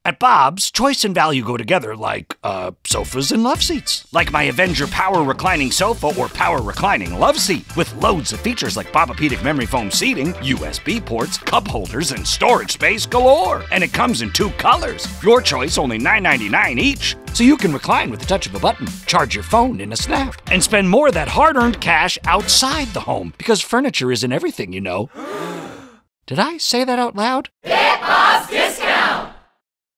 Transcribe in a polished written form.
At Bob's, choice and value go together like, sofas and love seats. Like my Avenger Power Reclining Sofa or Power Reclining Love Seat, with loads of features like Bobapedic memory foam seating, USB ports, cup holders, and storage space galore. And it comes in 2 colors. Your choice, only $9.99 each. So you can recline with the touch of a button, charge your phone in a snap, and spend more of that hard-earned cash outside the home, because furniture isn't everything, you know. Did I say that out loud? Get Bob's